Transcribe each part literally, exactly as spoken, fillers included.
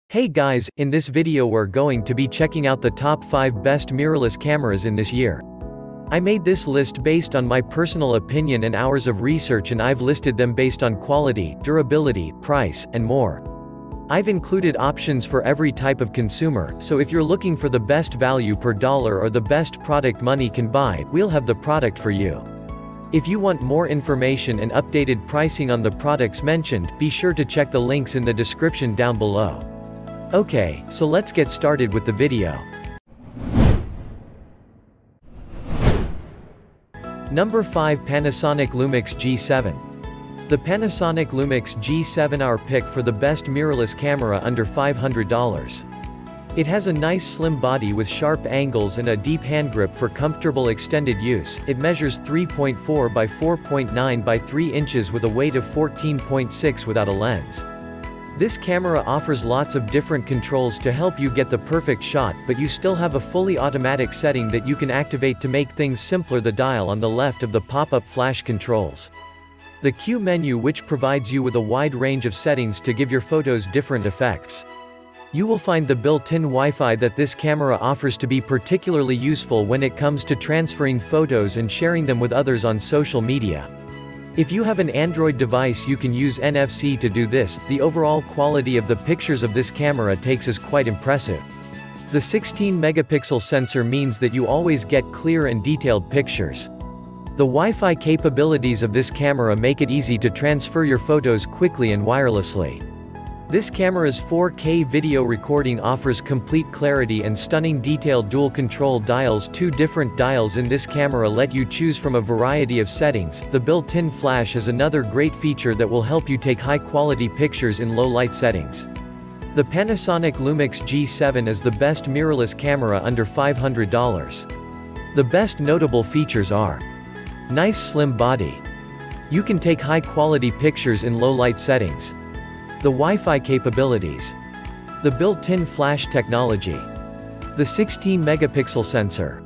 Hey guys, in this video we're going to be checking out the top five best mirrorless cameras in this year. I made this list based on my personal opinion and hours of research, and I've listed them based on quality, durability, price, and more. I've included options for every type of consumer, so if you're looking for the best value per dollar or the best product money can buy, we'll have the product for you. If you want more information and updated pricing on the products mentioned, be sure to check the links in the description down below. Okay, so let's get started with the video. Number five. Panasonic LUMIX G seven. The Panasonic LUMIX G seven our pick for the best mirrorless camera under five hundred dollars. It has a nice slim body with sharp angles and a deep hand grip for comfortable extended use. It measures three point four by four point nine by three inches with a weight of fourteen point six without a lens. This camera offers lots of different controls to help you get the perfect shot, but you still have a fully automatic setting that you can activate to make things simpler. The dial on the left of the pop-up flash controls the Q menu, which provides you with a wide range of settings to give your photos different effects. You will find the built-in Wi-Fi that this camera offers to be particularly useful when it comes to transferring photos and sharing them with others on social media. If you have an Android device, you can use N F C to do this. The overall quality of the pictures of this camera takes is quite impressive. The sixteen megapixel sensor means that you always get clear and detailed pictures. The Wi-Fi capabilities of this camera make it easy to transfer your photos quickly and wirelessly. This camera's four K video recording offers complete clarity and stunning detail. Dual control dials. Two different dials in this camera let you choose from a variety of settings. The built-in flash is another great feature that will help you take high-quality pictures in low-light settings. The Panasonic LUMIX G seven is the best mirrorless camera under five hundred dollars. The best notable features are: nice slim body. You can take high-quality pictures in low-light settings. The Wi-Fi capabilities. The built-in flash technology. The sixteen megapixel sensor.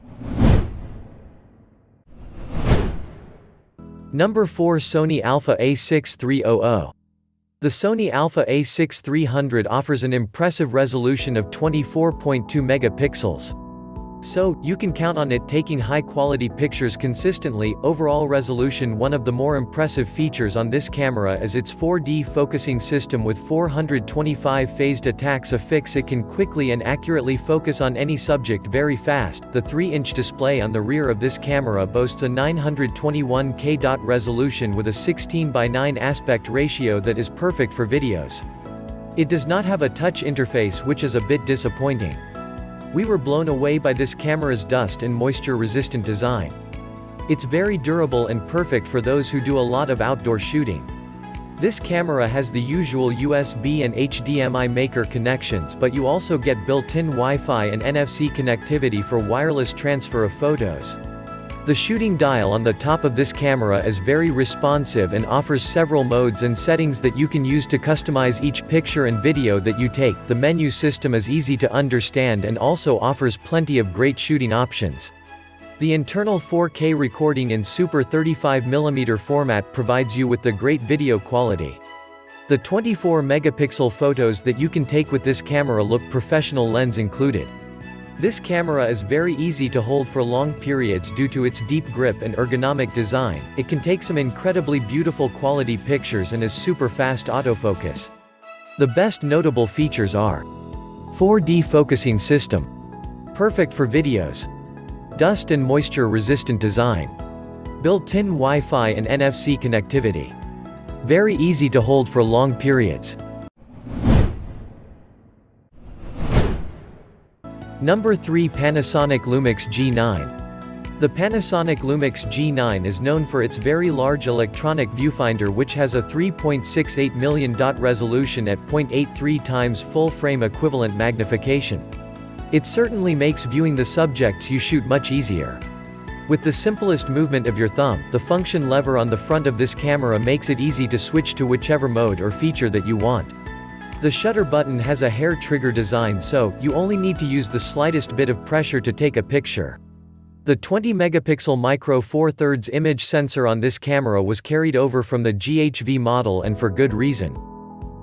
Number four. Sony Alpha A sixty-three hundred. The Sony Alpha A sixty-three hundred offers an impressive resolution of twenty-four point two megapixels. So, you can count on it taking high-quality pictures consistently. Overall resolution. One of the more impressive features on this camera is its four D focusing system with four hundred twenty-five phased attacks a fix. It can quickly and accurately focus on any subject very fast. The three inch display on the rear of this camera boasts a nine hundred twenty-one K dot resolution with a sixteen by nine aspect ratio that is perfect for videos. It does not have a touch interface, which is a bit disappointing. We were blown away by this camera's dust and moisture resistant design. It's very durable and perfect for those who do a lot of outdoor shooting. This camera has the usual U S B and H D M I maker connections, but you also get built-in Wi-Fi and N F C connectivity for wireless transfer of photos. The shooting dial on the top of this camera is very responsive and offers several modes and settings that you can use to customize each picture and video that you take. The menu system is easy to understand and also offers plenty of great shooting options. The internal four K recording in Super thirty-five millimeter format provides you with the great video quality. The twenty-four megapixel photos that you can take with this camera look professional, lens included. This camera is very easy to hold for long periods due to its deep grip and ergonomic design. It can take some incredibly beautiful quality pictures and is super fast autofocus. The best notable features are: four D focusing system, perfect for videos; dust and moisture resistant design; built-in Wi-Fi and N F C connectivity; very easy to hold for long periods. Number three. Panasonic LUMIX G nine. The Panasonic LUMIX G nine is known for its very large electronic viewfinder, which has a three point six eight million dot resolution at zero point eight three times full-frame equivalent magnification. It certainly makes viewing the subjects you shoot much easier. With the simplest movement of your thumb, the function lever on the front of this camera makes it easy to switch to whichever mode or feature that you want. The shutter button has a hair trigger design, so you only need to use the slightest bit of pressure to take a picture. The twenty megapixel micro four thirds image sensor on this camera was carried over from the G H V model, and for good reason.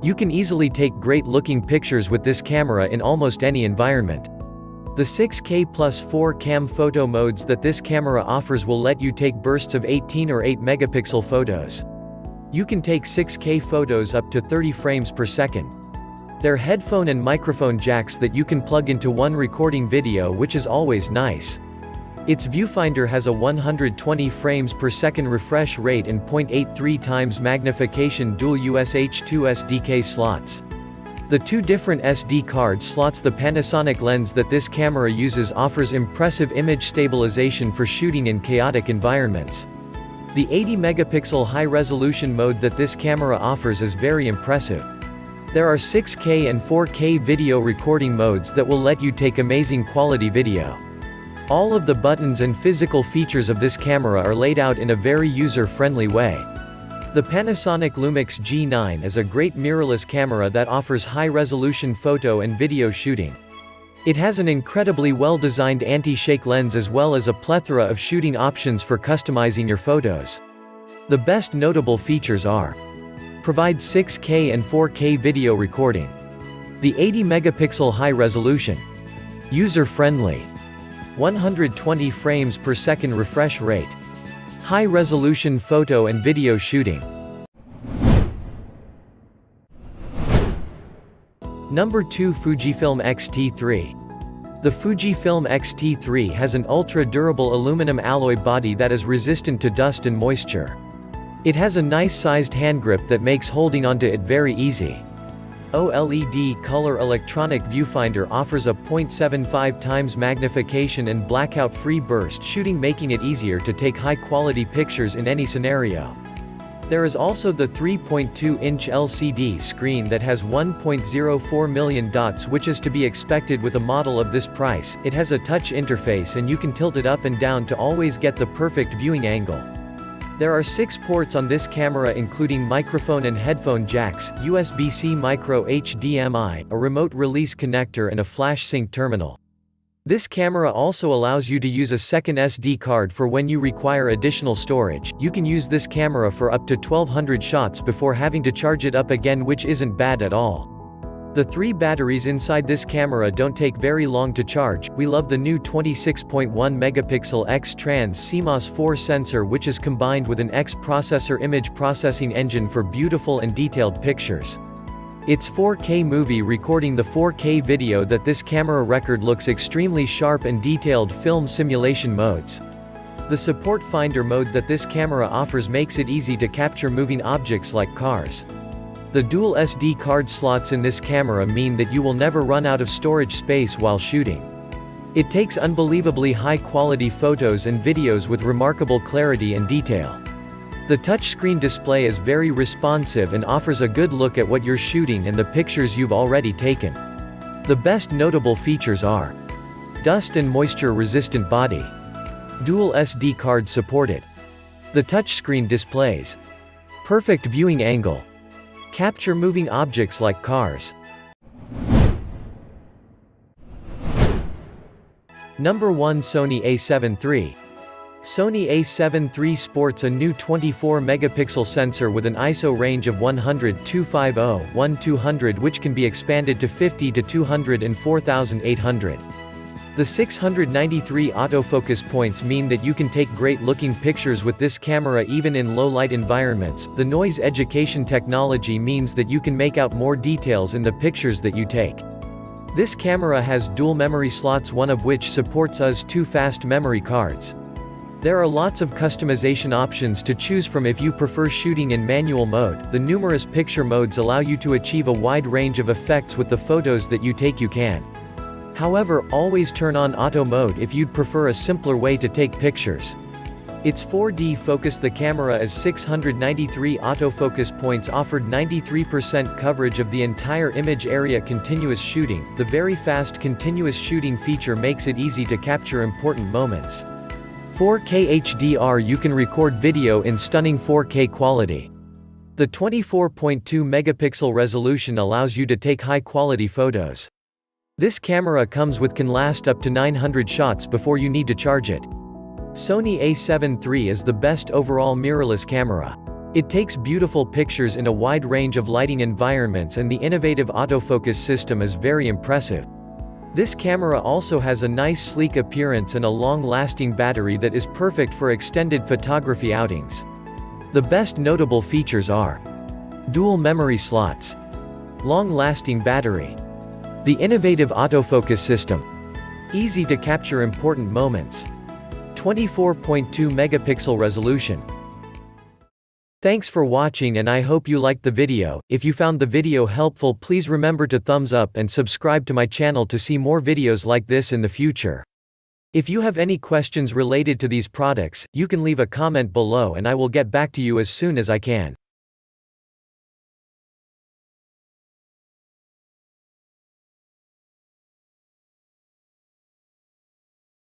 You can easily take great-looking pictures with this camera in almost any environment. The six K plus four cam photo modes that this camera offers will let you take bursts of eighteen or eight megapixel photos. You can take six K photos up to thirty frames per second. There are headphone and microphone jacks that you can plug into one recording video, which is always nice. Its viewfinder has a one hundred twenty frames per second refresh rate and zero point eight three times magnification dual U S B two S D K slots. The two different S D card slots. The Panasonic lens that this camera uses offers impressive image stabilization for shooting in chaotic environments. The eighty megapixel high-resolution mode that this camera offers is very impressive. There are six K and four K video recording modes that will let you take amazing quality video. All of the buttons and physical features of this camera are laid out in a very user-friendly way. The Panasonic LUMIX G nine is a great mirrorless camera that offers high-resolution photo and video shooting. It has an incredibly well-designed anti-shake lens as well as a plethora of shooting options for customizing your photos. The best notable features are: provide six K and four K video recording, the eighty megapixel high-resolution, user-friendly, one hundred twenty frames per second refresh rate, high-resolution photo and video shooting. Number two. Fujifilm X T three. The Fujifilm X T three has an ultra-durable aluminum alloy body that is resistant to dust and moisture. It has a nice-sized hand grip that makes holding onto it very easy. OLED color electronic viewfinder offers a zero point seven five times magnification and blackout-free burst shooting, making it easier to take high-quality pictures in any scenario. There is also the three point two inch L C D screen that has one point zero four million dots, which is to be expected with a model of this price. It has a touch interface and you can tilt it up and down to always get the perfect viewing angle. There are six ports on this camera, including microphone and headphone jacks, U S B C micro H D M I, a remote release connector and a flash sync terminal. This camera also allows you to use a second S D card for when you require additional storage. You can use this camera for up to twelve hundred shots before having to charge it up again, which isn't bad at all. The three batteries inside this camera don't take very long to charge. We love the new twenty-six point one megapixel X-Trans C M O S four sensor, which is combined with an X-processor image processing engine for beautiful and detailed pictures. It's four K movie recording. The four K video that this camera record looks extremely sharp and detailed. Film simulation modes. The support finder mode that this camera offers makes it easy to capture moving objects like cars. The dual S D card slots in this camera mean that you will never run out of storage space while shooting. It takes unbelievably high-quality photos and videos with remarkable clarity and detail. The touchscreen display is very responsive and offers a good look at what you're shooting and the pictures you've already taken. The best notable features are: dust and moisture-resistant body, dual S D card supported, the touchscreen displays, perfect viewing angle, capture moving objects like cars. Number one. Sony A seven three. Sony A seven three sports a new twenty-four megapixel sensor with an I S O range of one hundred, two fifty, twelve hundred, which can be expanded to fifty to two hundred and four thousand eight hundred. The six hundred ninety-three autofocus points mean that you can take great-looking pictures with this camera even in low-light environments. The noise education technology means that you can make out more details in the pictures that you take. This camera has dual memory slots, one of which supports U S B two fast memory cards. There are lots of customization options to choose from if you prefer shooting in manual mode. The numerous picture modes allow you to achieve a wide range of effects with the photos that you take. You can, however, always turn on auto mode if you'd prefer a simpler way to take pictures. It's four D focus. The camera is six hundred ninety-three autofocus points, offered ninety-three percent coverage of the entire image area. Continuous shooting. The very fast continuous shooting feature makes it easy to capture important moments. four K H D R. You can record video in stunning four K quality. The twenty-four point two megapixel resolution allows you to take high-quality photos. This camera comes with can last up to nine hundred shots before you need to charge it. Sony A seven three is the best overall mirrorless camera. It takes beautiful pictures in a wide range of lighting environments, and the innovative autofocus system is very impressive. This camera also has a nice sleek appearance and a long-lasting battery that is perfect for extended photography outings. The best notable features are dual memory slots, long-lasting battery, the innovative autofocus system, easy to capture important moments, twenty-four point two megapixel resolution. Thanks for watching, and I hope you liked the video. If you found the video helpful, please remember to thumbs up and subscribe to my channel to see more videos like this in the future. If you have any questions related to these products, you can leave a comment below and I will get back to you as soon as I can.